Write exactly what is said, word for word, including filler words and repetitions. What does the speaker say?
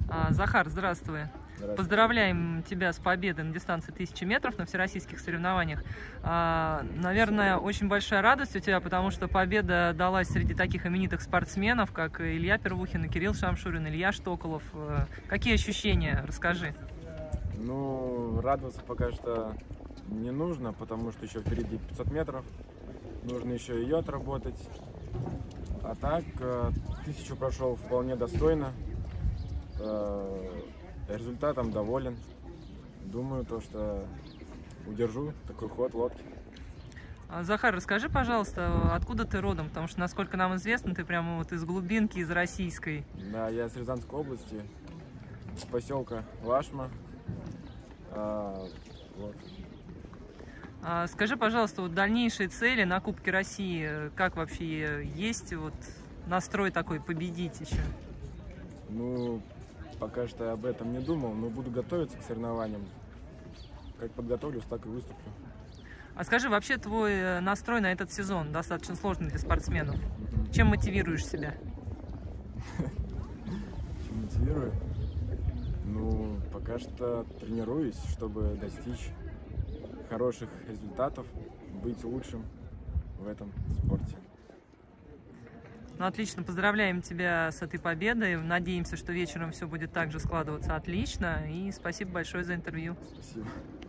А, Захар, здравствуй. Здравствуйте. Поздравляем тебя с победой на дистанции тысячи метров на всероссийских соревнованиях. А, наверное, очень большая радость у тебя, потому что победа далась среди таких именитых спортсменов, как Илья Первухин, Кирилл Шамшурин, Илья Штоколов. Какие ощущения? Расскажи. Ну, радоваться пока что не нужно, потому что еще впереди пятьсот метров. Нужно еще ее отработать. А так, тысячу прошел вполне достойно. Результатом доволен. Думаю, то, что удержу такой ход лодки. Захар, расскажи, пожалуйста, откуда ты родом? Потому что, насколько нам известно, ты прямо вот из глубинки, из российской. Да, я из Рязанской области, с поселка Лашма. А, вот. А, скажи, пожалуйста, вот дальнейшие цели на Кубке России, как вообще есть вот настрой такой победить еще? Ну, пока что я об этом не думал, но буду готовиться к соревнованиям. Как подготовлюсь, так и выступлю. А скажи, вообще твой настрой на этот сезон достаточно сложный для спортсменов. Чем мотивируешь себя? Чем мотивирую? Ну, пока что тренируюсь, чтобы достичь хороших результатов, быть лучшим в этом спорте. Ну, отлично, поздравляем тебя с этой победой. Надеемся, что вечером все будет также складываться отлично. И спасибо большое за интервью. Спасибо.